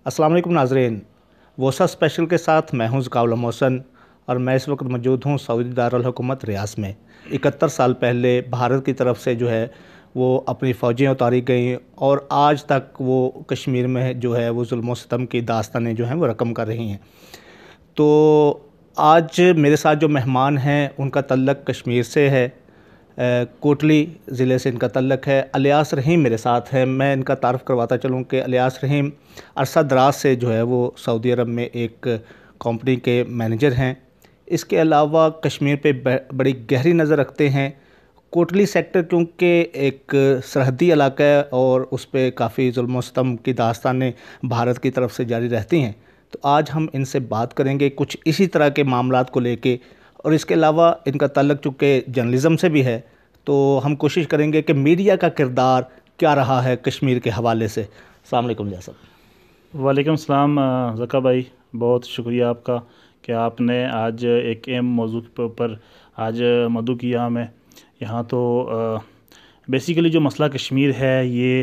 अस्सलाम वालेकुम नाज़रीन, वोसा स्पेशल के साथ मैं हूं ज़काउल मोहसन और मैं इस वक्त मौजूद हूं सऊदी दारुल हुकूमत रियाद में। 71 साल पहले भारत की तरफ से जो है वो अपनी फ़ौजें उतारी गई और आज तक वो कश्मीर में जो है वो जुल्म व सितम की दास्तानें जो हैं वो रकम कर रही हैं। तो आज मेरे साथ जो मेहमान हैं उनका तल्लक कश्मीर से है, कोटली ज़िले से इनका तल्लक है। अलियास रहीम मेरे साथ हैं। मैं इनका तारफ़ करवाता चलूँ कि अलियास रहीम अरसा दराज से जो है वो सऊदी अरब में एक कंपनी के मैनेजर हैं। इसके अलावा कश्मीर पे बड़ी गहरी नज़र रखते हैं। कोटली सेक्टर क्योंकि एक सरहदी इलाका है और उस पर काफ़ी जुल्म व सितम की दास्तानें भारत की तरफ से जारी रहती हैं। तो आज हम इनसे बात करेंगे कुछ इसी तरह के मामलात को लेके, और इसके अलावा इनका ताल्लुक़ चूँकि जर्नलिज़म से भी है तो हम कोशिश करेंगे कि मीडिया का किरदार क्या रहा है कश्मीर के हवाले से। अस्सलाम वालेकुम लिया साहब। वालेकुम सलाम ज़का भाई, बहुत शुक्रिया आपका कि आपने आज एक अहम मौजू के ऊपर आज मदऊ किया हमें यहाँ। तो बेसिकली जो मसला कश्मीर है ये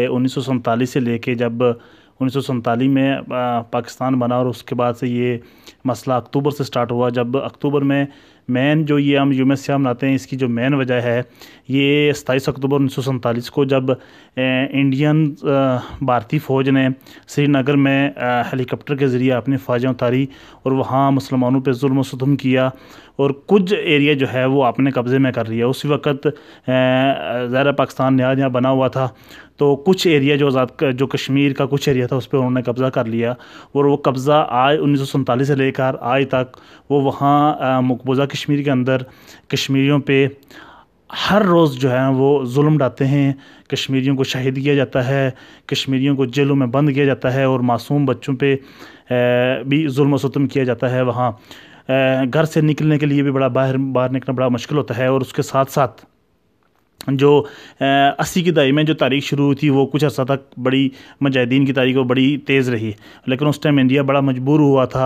1947 से लेके जब 1947 में पाकिस्तान बना और उसके बाद से ये मसला अक्टूबर से स्टार्ट हुआ। जब अक्टूबर में मेन जो ये हम यूम सियाह मनाते हैं, इसकी जो मेन वजह है ये 27 अक्टूबर 1947 को जब इंडियन भारतीय फ़ौज ने श्रीनगर में हेलीकॉप्टर के ज़रिए अपनी फ़ौजें उतारी और वहाँ मुसलमानों पे जुल्म व सितम किया और कुछ एरिया जो है वो अपने कब्ज़े में कर लिया। उसी वक्त ज़ाहिर पाकिस्तान नया बना हुआ था तो कुछ एरिया जो कश्मीर का कुछ एरिया था उस पर उन्होंने कब्ज़ा कर लिया और वो कब्ज़ा आज 1947 से लेकर आज तक वो वहाँ मकबूजा कश्मीर के अंदर कश्मीरियों पे हर रोज़ जो है वो जुल्म ढाते हैं। कश्मीरियों को शहीद किया जाता है, कश्मीरियों को जेलों में बंद किया जाता है और मासूम बच्चों पे भी जुल्म व सितम किया जाता है। वहाँ घर से निकलने के लिए भी बाहर निकलना बड़ा मुश्किल होता है। और उसके साथ साथ जो 80 की दहाई में जो तारीख शुरू हुई थी वो कुछ अर्सा तक बड़ी मुजाहिदीन की तारीख वो बड़ी तेज़ रही, लेकिन उस टाइम इंडिया बड़ा मजबूर हुआ था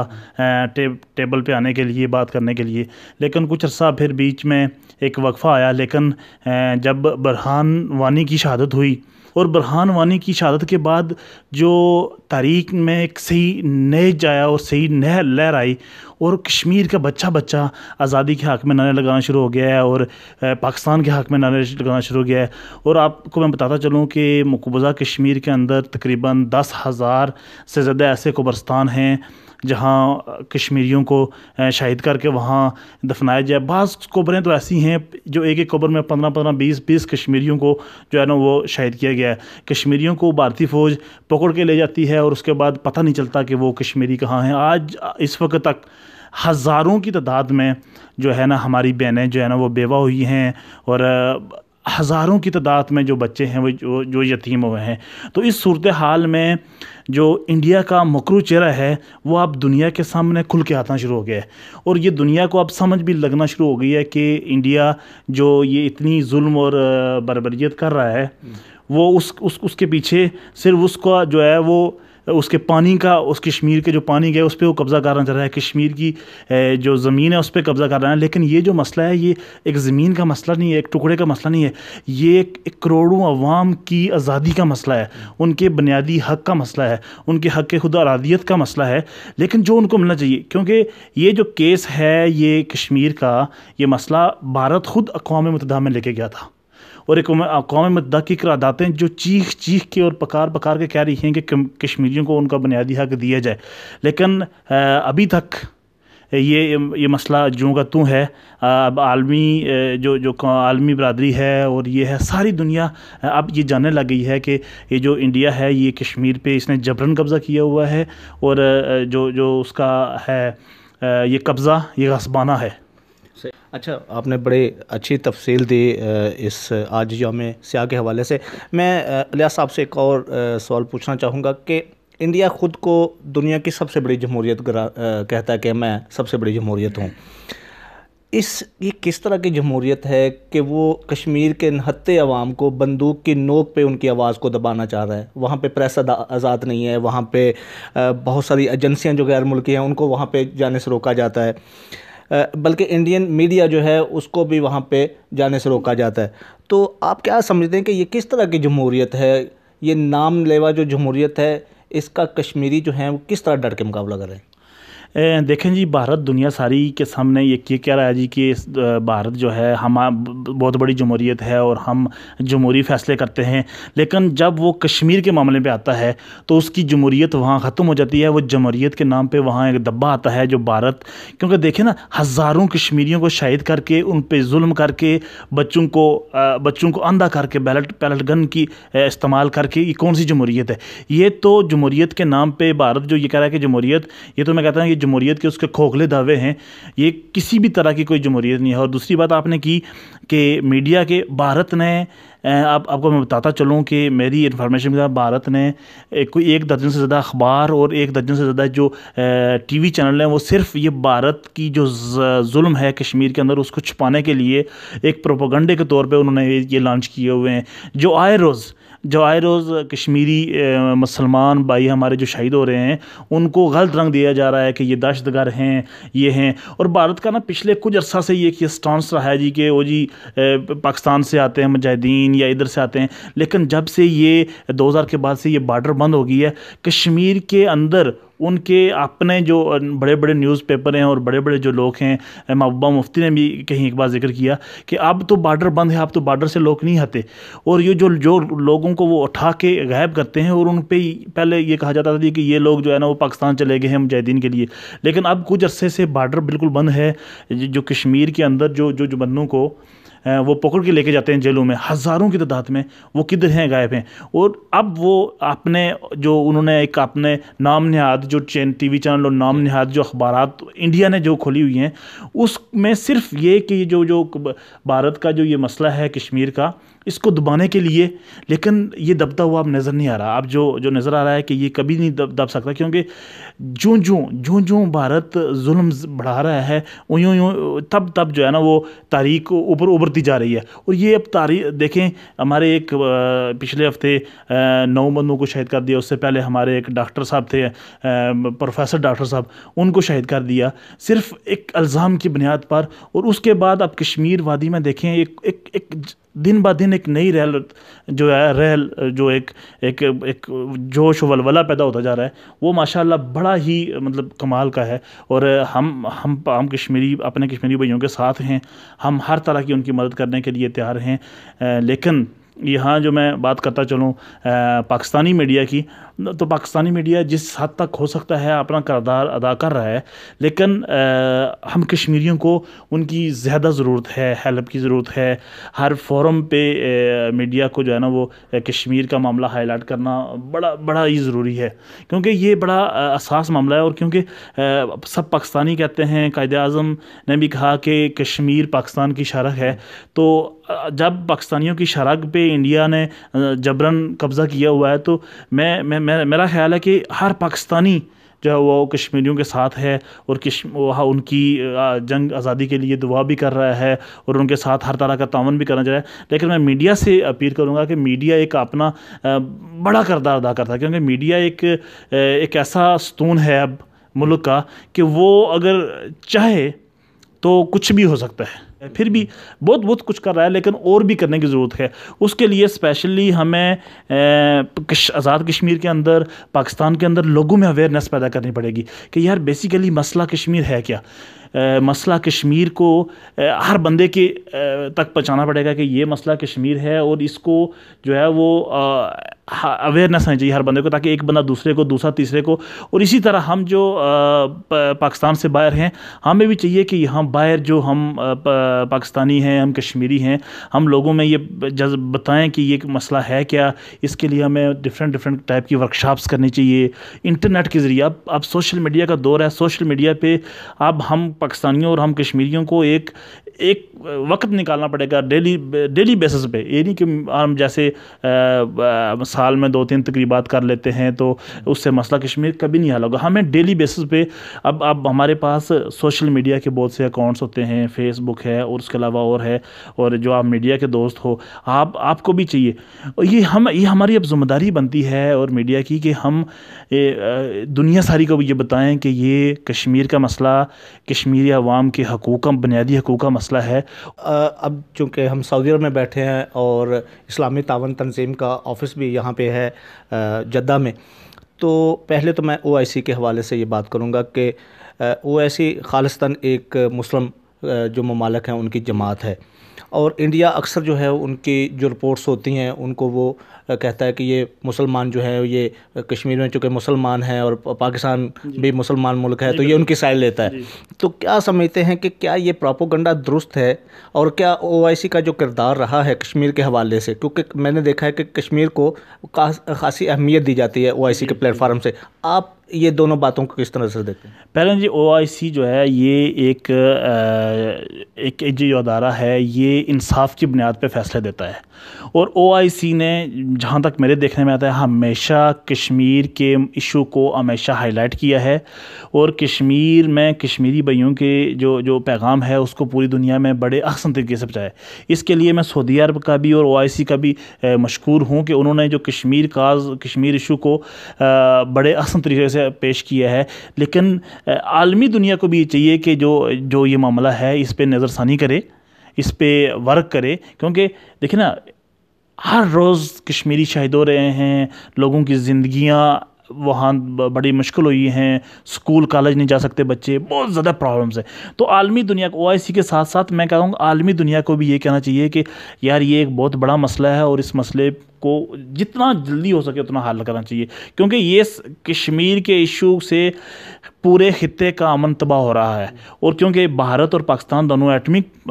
टेबल पे आने के लिए, बात करने के लिए। लेकिन कुछ अर्सा फिर बीच में एक वक्फ़ा आया। लेकिन जब बुरहान वानी की शहादत हुई और बुरहान वानी की शहादत के बाद जो तारीख में एक सही नेज आया और सही लहर आई और कश्मीर का बच्चा आज़ादी के हक़ में नारे लगाना शुरू हो गया है और पाकिस्तान के हक़ में नारे लगाना शुरू हो गया है। और आपको मैं बताता चलूँ कि मकबूजा कश्मीर के अंदर तकरीबन 10,000 से ज़्यादा ऐसे कब्रिस्तान हैं जहाँ कश्मीरियों को शहीद करके वहाँ दफनाया जाए। बाज़ कब्रें तो ऐसी हैं जो एक कब्र में 15-15, 20-20 कश्मीरियों को जो है ना वो शहीद किया गया है। कश्मीरियों को भारतीय फ़ौज पकड़ के ले जाती है और उसके बाद पता नहीं चलता कि वो कश्मीरी कहाँ हैं। आज इस वक्त तक हज़ारों की तादाद में जो है ना हमारी बहनें जो है ना वो बेवा हुई हैं और हज़ारों की तादाद में जो बच्चे हैं वो जो यतीम हुए हैं। तो इस सूरत हाल में जो इंडिया का मकरू चेहरा है वो अब दुनिया के सामने खुल के आना शुरू हो गया है और ये दुनिया को अब समझ भी लगना शुरू हो गई है कि इंडिया जो ये इतनी जुल्म और बर्बरियत कर रहा है वो उसके पीछे सिर्फ उसका जो है वो उसके पानी का, उस कश्मीर के जो पानी गया उस पर वो कब्ज़ा करना चाह रहा है, कश्मीर की जो ज़मीन है उस पर कब्ज़ा कर रहा है। लेकिन ये जो मसला है ये एक ज़मीन का मसला नहीं है, एक टुकड़े का मसला नहीं है, ये एक करोड़ों अवाम की आज़ादी का मसला है, उनके बुनियादी हक़ का मसला है, उनके हक़ खुद अरादियत का मसला है। लेकिन जो उनको मिलना चाहिए, क्योंकि ये जो केस है ये कश्मीर का ये मसला भारत ख़ुद अक़वाम मुत्तहिदा में लेके गया था और एक अक़वाम मुत्तहिदा की करारदादें जो चीख के और पकार के कह रही हैं कि कश्मीरियों को उनका बुनियादी हक़ दिया जाए। लेकिन अभी तक ये मसला जो का तू है। अब आलमी जो आलमी बरादरी है और ये है सारी दुनिया अब ये जानने लग गई है कि ये जो इंडिया है ये कश्मीर पे इसने जबरन कब्ज़ा किया हुआ है और जो उसका है ये कब्ज़ा ये ग़ासबाना है। अच्छा, आपने बड़े अच्छी तफसील दी इस आज यौम सियाह के हवाले से। मैं अलियास साहब से एक और सवाल पूछना चाहूँगा कि इंडिया ख़ुद को दुनिया की सबसे बड़ी जमहूरियत कहता है कि मैं सबसे बड़ी जमहूरियत हूँ। ये किस तरह की जमहूरियत है कि वो कश्मीर के नहत्ते अवाम को बंदूक की नोक पे उनकी आवाज़ को दबाना चाह रहा है? वहाँ पे प्रेस आज़ाद नहीं है, वहाँ पे बहुत सारी एजेंसियाँ जो गैर मुल्की हैं उनको वहाँ पे जाने से रोका जाता है, बल्कि इंडियन मीडिया जो है उसको भी वहाँ पे जाने से रोका जाता है। तो आप क्या समझते हैं कि ये किस तरह की जमहूरियत है? ये नाम लेवा जो जमहूरियत है اس کا کشمیری جو ہیں وہ کس طرح ڈٹ کے مقابلہ کر رہے ہیں؟ دیکھیں جی، بھارت دنیا ساری کے سامنے یہ کہہ رہا ہے جی کہ بھارت جو ہے ہم بہت بڑی جمہوریت ہے اور ہم جمہوری فیصلے کرتے ہیں، لیکن جب وہ کشمیر کے معاملے پہ آتا ہے تو اس کی جمہوریت وہاں ختم ہو جاتی ہے. وہ جمہوریت کے نام پہ وہاں ایک دبا آتا ہے جو بھارت، کیونکہ دیکھیں نا، ہزاروں کشمیریوں کو شہید کر کے، ان پہ ظلم کر کے، بچوں کو اندھا کر کے، پیلٹ گن کی استعمال کر کے، یہ کون سی جمہوریت ہے؟ یہ تو جمہوریت کے نام پہ بھارت جو یہ کہہ رہا ہے کہ جمہوریت، یہ تو میں کہتا ہوں یہ جمہوریت کے اس کے کھوکھلے دعوے ہیں. یہ کسی بھی طرح کی کوئی جمہوریت نہیں ہے. اور دوسری بات آپ نے کی کہ میڈیا کے بھارت نے، آپ کو میں بتاتا چلوں کہ میری انفارمیشن کے ساتھ بھارت نے کوئی 1 درجن سے زیادہ اخبار اور 1 درجن سے زیادہ جو ٹی وی چینل ہیں، وہ صرف یہ بھارت کی جو ظلم ہے کشمیر کے اندر اس کو چھپانے کے لیے ایک پروپیگنڈے کے طور پہ انہوں نے یہ لانچ کیے ہوئے ہیں. جو آئے روز کشمیری مسلمان بھائی ہمارے جو شہید ہو رہے ہیں ان کو غلط رنگ دیا جا رہا ہے کہ یہ دہشت گرد ہیں، یہ ہیں. اور بھارت کا نا پچھلے کچھ عرصہ سے یہ سٹانس رہا ہے جی کہ وہ جی پاکستان سے آتے ہیں مجاہدین یا ادھر سے آتے ہیں. لیکن جب سے یہ 2000 کے بعد سے یہ بارڈر بند ہو گئی ہے، کشمیر کے اندر ان کے اپنے جو بڑے بڑے نیوز پیپر ہیں اور بڑے بڑے جو لوگ ہیں، محبوبہ مفتی نے بھی کہیں ایک بار ذکر کیا کہ اب تو بارڈر بند ہے، اب تو بارڈر سے لوگ نہیں آتے. اور یہ جو لوگوں کو وہ اٹھا کے غائب کرتے ہیں، اور ان پہ پہلے یہ کہا جاتا تھا کہ یہ لوگ جو ہے نا وہ پاکستان چلے گئے ہیں مجاہدین کے لیے. لیکن اب کچھ عرصے سے بارڈر بالکل بند ہے. جو کشمیر کے اندر جو بندوں کو وہ پکڑ کے لے کے جاتے ہیں جیلوں میں ہزاروں کی تعداد میں، وہ کدھر ہیں؟ غائب ہیں. اور اب وہ اپنے جو انہوں نے ایک اپنے نام نہاد جو ٹی وی چینل اور نام نہاد جو اخبارات انڈیا نے جو کھولی ہوئی ہیں، اس میں صرف یہ کہ جو بھارت کا جو یہ مسئلہ ہے کشمیر کا، اس کو دبانے کے لیے. لیکن یہ دبتا ہوا اب نظر نہیں آ رہا. اب جو نظر آ رہا ہے کہ یہ کبھی نہیں دب سکتا، کیونکہ جوں بھارت ظلم بڑھا رہا ہے، یوں تب جو ہے نا وہ تاریخ اوپر ابھرتی جا رہی ہے. اور یہ اب تاریخ دیکھیں، ہمارے ایک پچھلے ہفتے 9 بندوں کو شہید کر دیا. اس سے پہلے ہمارے ایک ڈاکٹر صاحب تھے، پروفیسر ڈاکٹر صاحب، ان کو شہید کر دیا صرف ایک الزام کی بنیاد پر. اور اس کے بعد اب کشمیر وادی میں دیکھیں ایک دن بہ دن ایک نئی جو ایک جوش و ولولہ پیدا ہوتا جا رہا ہے. وہ ماشاءاللہ بڑا ہی مطلب کمال کا ہے. اور ہم کشمیری اپنے کشمیری بھائیوں کے ساتھ ہیں. ہم ہر طرح کی ان کی مدد کرنے کے لیے تیار ہیں. لیکن یہاں جو میں بات کرتا چلوں پاکستانی میڈیا کی، تو پاکستانی میڈیا جس حد تک ہو سکتا ہے اپنا کردار ادا کر رہا ہے، لیکن ہم کشمیریوں کو ان کی زیادہ ضرورت ہے، ہیلپ کی ضرورت ہے. ہر فورم پہ میڈیا کو جو ہے نا وہ کشمیر کا معاملہ ہائی لائٹ کرنا بڑا ہی ضروری ہے، کیونکہ یہ بڑا اساس معاملہ ہے. اور کیونکہ سب پاکستانی کہتے ہیں، قائد اعظم نے بھی کہا کہ کشمیر پاکستان کی شرح ہے. تو جب پاکستانیوں کی شرح پہ انڈیا نے جبراً قبضہ کیا ہوا ہے، تو میرا خیال ہے کہ ہر پاکستانی جو ہے وہ کشمیریوں کے ساتھ ہے، اور ان کی جنگ آزادی کے لیے دعا بھی کر رہا ہے، اور ان کے ساتھ ہر طرح کا تعاون بھی کرنا چاہ رہا ہے. لیکن میں میڈیا سے اپیل کروں گا کہ میڈیا ایک اپنا بڑا کردار ادا کرتا ہے، کیونکہ میڈیا ایک ایسا ستون ہے اب ملک کا کہ وہ اگر چاہے تو کچھ بھی ہو سکتا ہے. پھر بھی بہت کچھ کر رہا ہے، لیکن اور بھی کرنے کی ضرورت ہے. اس کے لیے اسپیشلی ہمیں آزاد کشمیر کے اندر، پاکستان کے اندر لوگوں میں اویئرنیس پیدا کرنی پڑے گی کہ یار بیسیکلی مسئلہ کشمیر ہے کیا. مسئلہ کشمیر کو ہر بندے کے تک پہنچانا پڑے گا کہ یہ مسئلہ کشمیر ہے، اور اس کو جو ہے وہ اویئرنیس آنی چاہیے ہر بندے کو، تاکہ ایک بندہ دوسرے کو، دوسرا تیسرے کو. اور اسی طرح ہم جو پاکستان سے باہر ہیں، ہمیں بھی چاہیے کہ یہاں باہر جو ہم پاکستانی ہیں، ہم کشمیری ہیں، ہم لوگوں میں یہ بتائیں کہ یہ مسئلہ ہے کیا. اس کے لیے ہمیں ڈفرینٹ ٹائپ کی ورکشاپس کرنی چاہیے انٹرنیٹ کے ذریعے. اب سوشل میڈیا کا دور ہے. سوشل میڈیا پہ اب ہم پاکستانیوں اور ہم کشمیریوں کو ایک وقت نکالنا پڑے گا ڈیلی بیسس پہ. یہ نہیں کہ ہم جیسے سال میں 2-3 تقریبات کر لیتے ہیں تو اس سے مسئلہ کشمیر کبھی نہیں حل ہوگا. ہمیں ڈیلی بیسس پہ اب ہمارے پاس سوشل میڈیا کے بہت سے اکاؤنٹس ہوتے ہیں، فیس بک ہے اور اس کے علاوہ اور ہے. اور جو آپ میڈیا کے دوست ہو، آپ کو بھی چاہیے، اور یہ ہماری اب ذمہ داری بنتی ہے اور میڈیا کی، کہ ہم دنیا ساری کو بھی یہ بتائیں کہ یہ کشمیر کا مسئلہ کشمیری عوام کے حقوق کا، بنیادی حقوق کا مسئلہ ہے. اب چونکہ ہم سعودی عرب میں بیٹھے ہیں اور اسلامی تعاون تنظیم کا آفس بھی یہاں پہ ہے جدہ میں، تو پہلے تو میں OIC کے حوالے سے یہ بات کروں گا کہ OIC خالصتاً ایک مسلم جو ممالک ہیں ان کی جماعت ہے، اور انڈیا اکثر جو ہے ان کی جو رپورٹس ہوتی ہیں ان کو وہ کہتا ہے کہ یہ مسلمان جو ہے یہ کشمیر میں چونکہ مسلمان ہیں اور پاکستان بھی مسلمان ملک ہے تو یہ ان کی سائڈ لیتا ہے. تو کیا سمجھتے ہیں کہ کیا یہ پراپوگنڈا درست ہے، اور کیا OIC کا جو کردار رہا ہے کشمیر کے حوالے سے، کیونکہ میں نے دیکھا ہے کہ کشمیر کو خاصی اہمیت دی جاتی ہے OIC کے پلیٹ فارم سے، آپ یہ دونوں باتوں کو کس طرح سے دیکھتے ہیں؟ پہلے جی OIC جو ہے یہ ایک جو ادارہ ہے یہ انصاف کی بنیاد پہ فیصلے دیتا ہے، اور OIC نے جہاں تک میرے دیکھنے میں آتا ہے ہمیشہ کشمیر کے ایشو کو ہمیشہ ہائی لائٹ کیا ہے، اور کشمیر میں کشمیری بھائیوں کے جو پیغام ہے اس کو پوری دنیا میں بڑے احسن طریقے سے پہنچایا ہے. اس کے لیے میں سعودی عرب کا بھی اور OIC کا بھی مشکور ہوں کہ انہوں نے جو کشمیر ایشو کو بڑے احسن طریقے سے پیش کیا ہے. لیکن عالمی دنیا کو بھی یہ چاہیے کہ جو یہ معاملہ ہے اس پہ نظر ثانی کرے، اس پہ ورک کرے، کیونکہ دیکھیں نا ہر روز کشمیری شہید ہو رہے ہیں، لوگوں کی زندگیاں وہاں بڑی مشکل ہوئی ہیں، سکول کالج نہیں جا سکتے بچے، بہت زیادہ پرابلمز ہیں. تو عالمی دنیا کو OIC کے ساتھ ساتھ میں کہوں گا عالمی دنیا کو بھی یہ کہنا چاہیے کہ یار یہ ایک بہت بڑا مسئلہ ہے، اور اس مسئلے کو جتنا جلدی ہو سکے اتنا حل کرنا چاہیے، کیونکہ یہ کشمیر کے ایشو سے پورے خطے کا امن تباہ ہو رہا ہے. اور کیونکہ بھارت اور پاکستان دونوں ایٹمک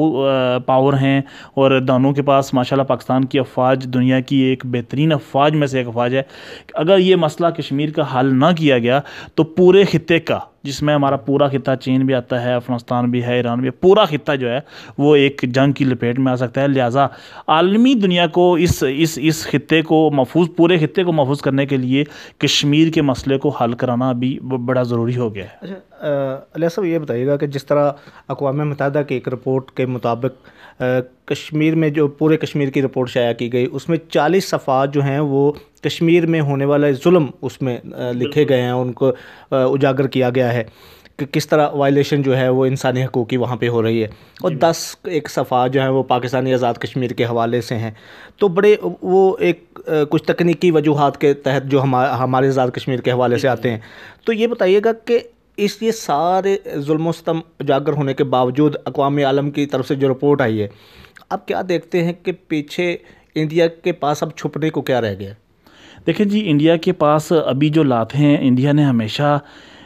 پاور ہیں، اور دونوں کے پاس ماشاءاللہ پاکستان کی افواج دنیا کی ایک بہترین افواج میں سے ایک افواج ہے. اگر یہ مسئلہ کشمیر کا حل نہ کیا گیا تو پورے خطے کا، جس میں ہمارا پورا خطہ چین بھی آتا ہے، افغانستان بھی ہے، ایران بھی ہے، پورا خطہ جو ہے وہ ایک جنگ کی لپیٹ میں آ سکتا ہے. لہٰذا عالمی دنیا کو اس خطے کو پورے خطے کو محفوظ کرنے کے لیے کشمیر کے مسئلے کو حل کرانا بھی بڑا ضروری ہو گیا ہے. اچھا علیہ صاحب یہ بتائیے گا کہ جس طرح اقوام متحدہ کی ایک رپورٹ کے مطابق کشمیر میں جو پورے کشمیر کی رپورٹ شائع کی گئی اس میں 40 صفحات جو ہیں وہ کشمیر میں ہونے والا ظلم اس میں لکھے گئے ہیں، ان کو اجاگر کیا گیا ہے کہ کس طرح وائلیشن جو ہے وہ انسانی حقوق کی وہاں پہ ہو رہی ہے، اور 10 ایک صفحات جو ہیں وہ پاکستانی آزاد کشمیر کے حوالے سے ہیں. تو بڑے وہ ایک کچھ تکنیکی وجوہات کے تحت جو ہمارے آزاد کشمیر کے حوالے سے آتے ہیں. تو یہ بتائیے گا کہ یہ سارے ظلم و ستم اجاگر ہونے کے باوجود اقوام عالم کی طرف سے جو رپورٹ آئی ہے، آپ کیا دیکھتے ہیں کہ پیچھے انڈیا کے پاس اب چھپنے کو کیا رہ گیا؟ دیکھیں جی انڈیا کے پاس ابھی جو لات ہیں، انڈیا نے ہمیشہ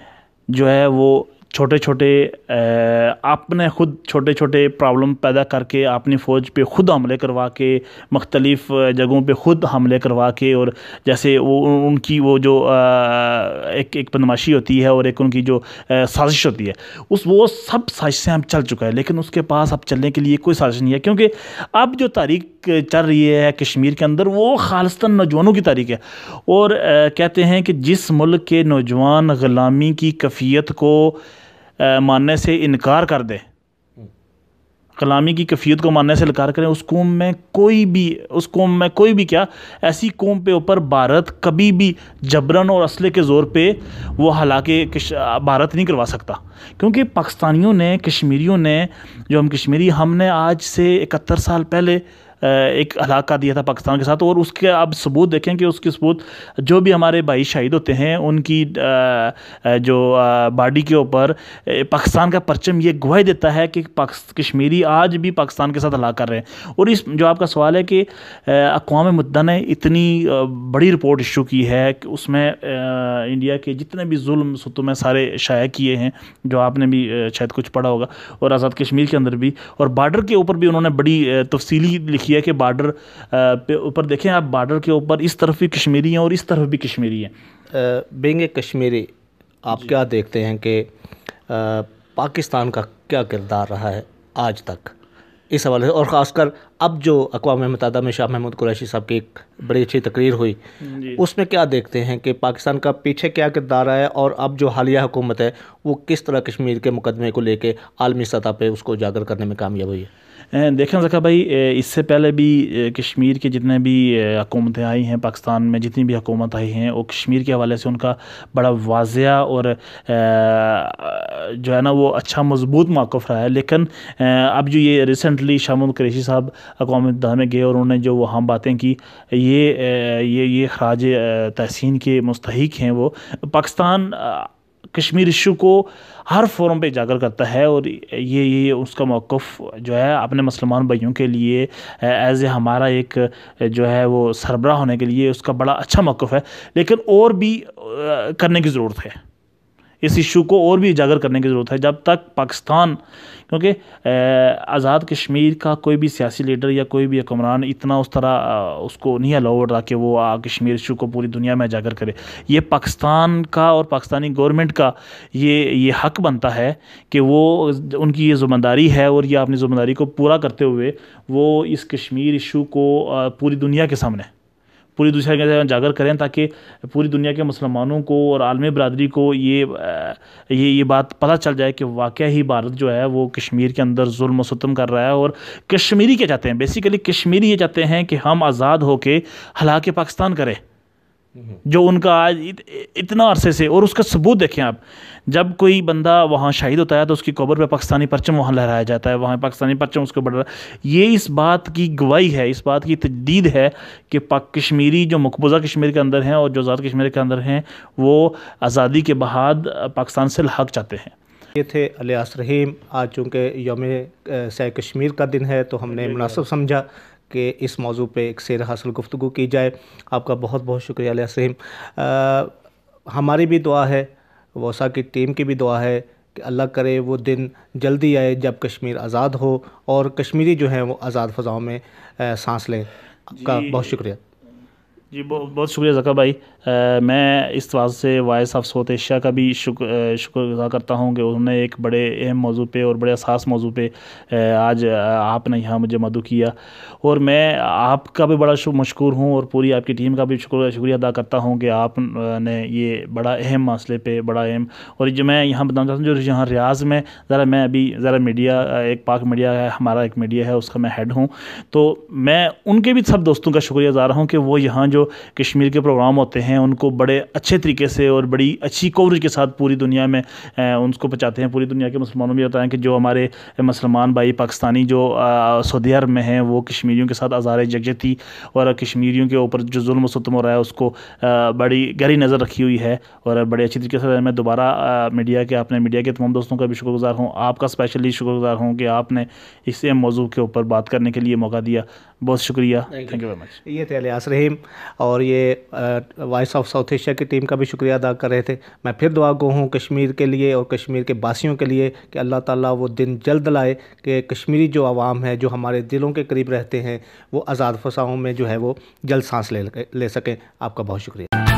جو ہے وہ اپنے خود چھوٹے چھوٹے پرابلم پیدا کر کے اپنی فوج پہ خود حملے کروا کے، مختلف جگہوں پہ خود حملے کروا کے، اور جیسے ان کی وہ جو ایک بدماشی ہوتی ہے اور ایک ان کی جو سازش ہوتی ہے، وہ سب سازشیں اب چل چکا ہے. لیکن اس کے پاس اب چلنے کے لیے کوئی سازش نہیں ہے، کیونکہ اب جو تاریخ چل رہی ہے کشمیر کے اندر وہ خالصتاً نوجوانوں کی تاریخ ہے. اور کہتے ہیں کہ جس ملک کے نوجوان غلامی کی کفیت کو ماننے سے انکار کر دے، غلامی کی کفیت کو ماننے سے انکار کریں، اس قوم میں کوئی بھی کیا ایسی قوم پہ اوپر بھارت کبھی بھی جبرن اور اسلحے کے زور پہ وہ ہلاکے بھارت نہیں کروا سکتا. کیونکہ پاکستانیوں نے، کشمیریوں نے، جو ہم کشمیری، ہم نے آج سے 71 سال پہلے ایک علاقہ دیا تھا پاکستان کے ساتھ، اور اس کے اب ثبوت دیکھیں کہ اس کے ثبوت جو بھی ہمارے بھائی شہید ہوتے ہیں ان کی جو باڈی کے اوپر پاکستان کا پرچم یہ گواہی دیتا ہے کہ کشمیری آج بھی پاکستان کے ساتھ ہلاک کر رہے ہیں. اور اس جو آپ کا سوال ہے کہ اقوام متحدہ نے اتنی بڑی رپورٹ ایشو کی ہے کہ اس میں انڈیا کے جتنے بھی ظلم ستم میں سارے شائع کیے ہیں، جو آپ نے بھی شاید کچھ پڑھا ہوگا، اور آزاد کشمیر کے اندر بھی، اور بارڈر کے اوپر بھی انہوں نے بڑی تفصیلی لکھی ہے کہ بارڈر پہ اوپر دیکھیں آپ، بارڈر کے اوپر اس طرف بھی کشمیری ہیں اور اس طرف بھی کشمیری ہیں. بینگ کشمیری آپ کیا دیکھتے ہیں کہ پاکستان کا کیا کردار رہا ہے آج تک اس حوالے سے، اور خاص کر اب جو اقوام متحدہ میں شاہ محمود قریشی صاحب کی ایک بڑی اچھی تقریر ہوئی، اس میں کیا دیکھتے ہیں کہ پاکستان کا پیچھے کیا کردار ہے، اور اب جو حالیہ حکومت ہے وہ کس طرح کشمیر کے مقدمے کو لے کے عالمی سطح پہ اس کو اجاگر کرنے میں کامیاب ہوئی ہے؟ دیکھیں ذکا بھائی، اس سے پہلے بھی کشمیر کے جتنے بھی حکومتیں آئی ہیں پاکستان میں، جتنی بھی حکومت آئی ہیں، وہ کشمیر کے حوالے سے ان کا بڑا واضح اور جو ہے نا وہ اچھا مضبوط موقف رہا ہے. لیکن اب جو یہ ریسنٹلی شاہ محمود قریشی صاحب اقوام متحدہ میں گئے اور انہوں نے جو وہاں باتیں کی، یہ خراج تحسین کے مستحق ہیں وہ۔ پاکستان کشمیر ایشو کو ہر فورم پہ اجاگر کرتا ہے، اور یہ اس کا موقف جو ہے اپنے مسلمان بھائیوں کے لیے ایز اے ہمارا ایک جو ہے وہ سربراہ ہونے کے لیے اس کا بڑا اچھا موقف ہے، لیکن اور بھی کرنے کی ضرورت ہے، اس ایشو کو اور بھی اجاگر کرنے کی ضرورت ہے۔ جب تک پاکستان، کیونکہ آزاد کشمیر کا کوئی بھی سیاسی لیڈر یا کوئی بھی حکمران اتنا اس طرح اس کو نہیں الاؤ ہو رہا کہ وہ کشمیر ایشو کو پوری دنیا میں اجاگر کرے۔ یہ پاکستان کا اور پاکستانی گورنمنٹ کا یہ حق بنتا ہے کہ وہ ان کی یہ ذمہ داری ہے، اور یہ اپنی ذمہ داری کو پورا کرتے ہوئے وہ اس کشمیر ایشو کو پوری دنیا کے سامنے، پوری دنیا کے سامنے اجاگر کریں، تاکہ پوری دنیا کے مسلمانوں کو اور عالمی برادری کو یہ بات پتہ چل جائے کہ واقعہ ہی بھارت جو ہے وہ کشمیر کے اندر ظلم و ستم کر رہا ہے۔ اور کشمیری کیا چاہتے ہیں، بیسیکلی کشمیری یہ چاہتے ہیں کہ ہم آزاد ہو کے ہلاک پاکستان کریں، جو ان کا آج اتنا عرصے سے، اور اس کا ثبوت دیکھیں آپ، جب کوئی بندہ وہاں شہید ہوتا ہے تو اس کی قبر پہ پاکستانی پرچم وہاں لہرایا جاتا ہے، وہاں پاکستانی پرچم اس کو بڑھ رہا ہے۔ یہ اس بات کی گواہی ہے، اس بات کی تجدید ہے کہ کشمیری جو مقبوضہ کشمیر کے اندر ہیں اور جو آزاد کشمیر کے اندر ہیں، وہ آزادی کے بعد پاکستان سے الحاق چاہتے ہیں۔ یہ تھے الیاس رحیم۔ آج چونکہ یوم سہ کشمیر کا دن ہے تو ہم نے مناسب سمجھا کہ اس موضوع پہ ایک سیر حاصل گفتگو کی جائے۔ آپ کا بہت بہت شکریہ الیاس رحیم۔ ہماری بھی دعا ہے، ووسا کی ٹیم کی بھی دعا ہے کہ اللہ کرے وہ دن جلدی آئے جب کشمیر آزاد ہو اور کشمیری جو ہیں وہ آزاد فضاؤں میں سانس لیں۔ آپ کا بہت شکریہ۔ جی بہت شکریہ ذکا بھائی۔ میں اس واسطے سے وائس آف ساؤتھ ایشیا کا بھی شکر ادا کرتا ہوں کہ انہوں نے ایک بڑے اہم موضوع پہ اور بڑے حساس موضوع پہ آج آپ نے یہاں مجھے مدعو کیا، اور میں آپ کا بھی بڑا مشکور ہوں، اور پوری آپ کی ٹیم کا بھی شکریہ ادا کرتا ہوں کہ آپ نے یہ بڑا اہم مسئلے پہ بڑا اہم، اور جو میں یہاں بتانا چاہتا ہوں جو یہاں ریاض میں میں ابھی میڈیا، ایک پاک میڈیا ہے ہمارا، ایک میڈیا ہے اس کا میں ہیڈ ہوں، تو میں ان کے بھی سب دوستوں کا شکریہ ادا رہا ہوں کہ وہ یہاں جو کشمیر کے پروگرام ہوتے ہیں ان کو بڑے اچھے طریقے سے اور بڑی اچھی کوریج کے ساتھ پوری دنیا میں ان کو پہنچاتے ہیں، پوری دنیا کے مسلمانوں بھی بتائیں کہ جو ہمارے مسلمان بھائی پاکستانی جو سعودی عرب میں ہیں وہ کشمیریوں کے ساتھ آزار یکجہتی اور کشمیریوں کے اوپر جو ظلم و ستم ہو رہا ہے اس کو بڑی گہری نظر رکھی ہوئی ہے، اور بڑے اچھی طریقے سے میں دوبارہ میڈیا کے تمام دوستوں کا بھی شکر گزار ہوں، آپ کا اسپیشلی شکر گزار ہوں کہ آپ نے اس موضوع کے اوپر بات کرنے کے لیے موقع دیا۔ بہت شکریہ، تھینک یو ویری مچ۔ یہ تھے الیاس رحیم، اور یہ وائس آف ساؤتھ ایشیا کی ٹیم کا بھی شکریہ ادا کر رہے تھے۔ میں پھر دعا گو ہوں کشمیر کے لیے اور کشمیر کے باسیوں کے لیے کہ اللہ تعالیٰ وہ دن جلد لائے کہ کشمیری جو عوام ہے، جو ہمارے دلوں کے قریب رہتے ہیں، وہ آزاد فضاؤں میں جو ہے وہ جلد سانس لے سکیں۔ آپ کا بہت شکریہ۔